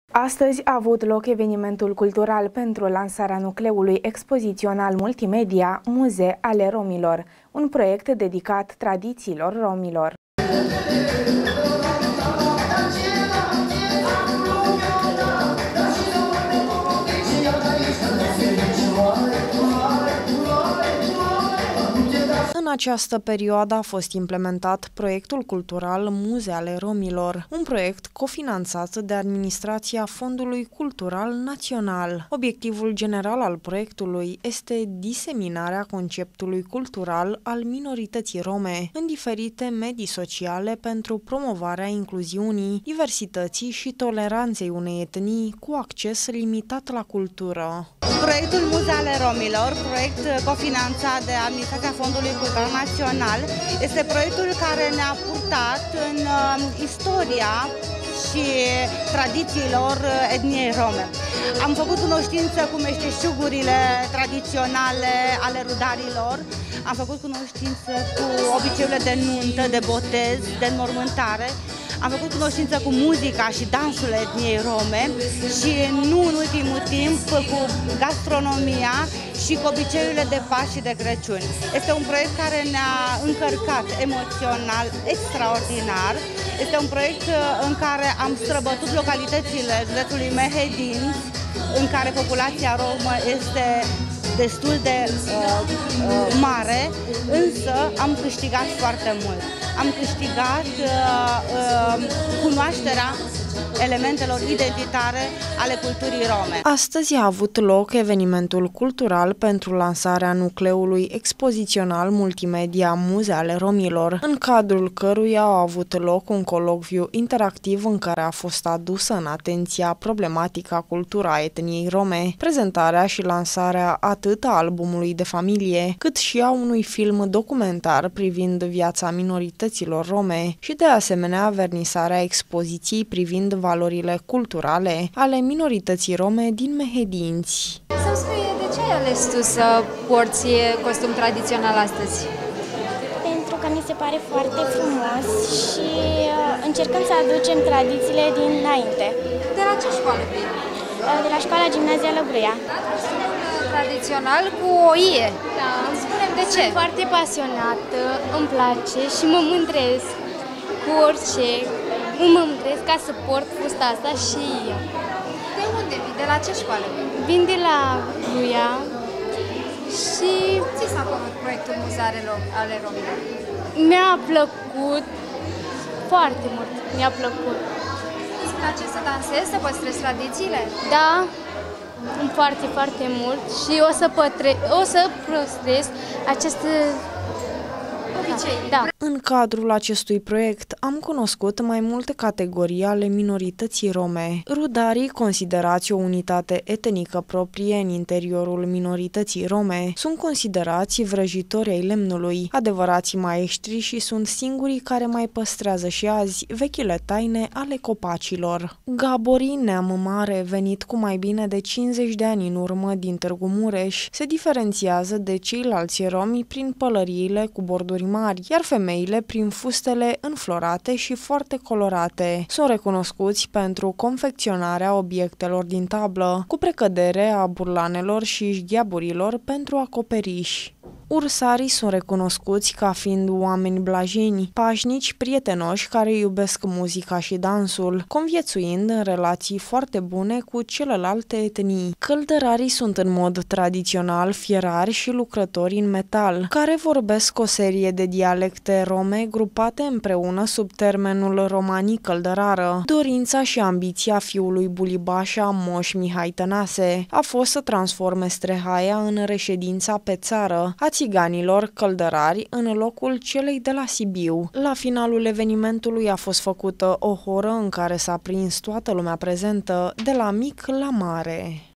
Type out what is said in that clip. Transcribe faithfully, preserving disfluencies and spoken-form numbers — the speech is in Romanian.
Astăzi a avut loc evenimentul cultural pentru lansarea nucleului expozițional multimedia Muze ale Romilor, un proiect dedicat tradițiilor romilor. În această perioadă a fost implementat proiectul cultural Muze ale Romilor, un proiect cofinanțat de Administrația Fondului Cultural Național. Obiectivul general al proiectului este diseminarea conceptului cultural al minorității rome în diferite medii sociale pentru promovarea incluziunii, diversității și toleranței unei etnii cu acces limitat la cultură. Proiectul Muze ale Romilor, proiect cofinanțat de Administrația Fondului Cultural Național, este proiectul care ne-a purtat în uh, istoria și tradițiilor etniei rome. Am făcut cunoștință cu meșteșugurile tradiționale ale rudarilor, am făcut cunoștință cu obiceiurile de nuntă, de botez, de înmormântare, am făcut cunoștință cu muzica și dansul etniei rome și, nu în ultimul timp, cu gastronomia și cu obiceiurile de Paști și de Crăciun. Este un proiect care ne-a încărcat emoțional extraordinar. Este un proiect în care am străbătut localitățile județului Mehedinți, în care populația romă este destul de uh, uh, mare, însă am câștigat foarte mult. Am câștigat uh, uh, cunoașterea elementelor identitare ale culturii rome. Astăzi a avut loc evenimentul cultural pentru lansarea nucleului expozițional multimedia Muze ale Romilor, în cadrul căruia a avut loc un colocviu interactiv în care a fost adusă în atenția problematica cultura etniei rome, prezentarea și lansarea atât a albumului de familie, cât și a unui film documentar privind viața minorităților rome și de asemenea vernisarea expoziției privind valorile culturale ale minorității rome din Mehedinți. Să-mi spui, de ce ai ales tu să porți costum tradițional astăzi? Pentru că mi se pare foarte frumos și încercăm să aducem tradițiile dinainte. De la ce școală vii? De la școala Gimnazia Lăbruia. Tradițional cu o ie. Da. Spune-mi de ce? Sunt foarte pasionată, îmi place și mă mândresc cu orice. Mă mândresc ca să port fusta asta și eu. De unde vii? De la ce școală vii? Vin de la Gruia și... Ți s-a părut proiectul Muze ale Romilor? Mi-a plăcut foarte mult, mi-a plăcut. Îți place să dansezi, să păstrezi tradițiile? Da, foarte, foarte mult și o să, pătre... o să păstrez aceste... Da. În cadrul acestui proiect am cunoscut mai multe categorii ale minorității rome. Rudarii, considerați o unitate etnică proprie în interiorul minorității rome, sunt considerați vrăjitori ai lemnului, adevărați maestri și sunt singurii care mai păstrează și azi vechile taine ale copacilor. Gaborii, neam mare, venit cu mai bine de cincizeci de ani în urmă din Târgu Mureș, se diferențiază de ceilalți romi prin pălăriile cu borduri mari, iar femeile prin fustele înflorate și foarte colorate. Sunt recunoscuți pentru confecționarea obiectelor din tablă, cu precădere a burlanelor și șgheaburilor pentru acoperiș. Ursarii sunt recunoscuți ca fiind oameni blajini, pașnici, prietenoși care iubesc muzica și dansul, conviețuind în relații foarte bune cu celelalte etnii. Căldărarii sunt în mod tradițional fierari și lucrători în metal, care vorbesc o serie de dialecte rome grupate împreună sub termenul romanii căldărară. Dorința și ambiția fiului Bulibașa, Moș Mihai Tănase, a fost să transforme Strehaia în reședința pe țară a țiganilor căldărari în locul celei de la Sibiu. La finalul evenimentului a fost făcută o horă în care s-a prins toată lumea prezentă, de la mic la mare.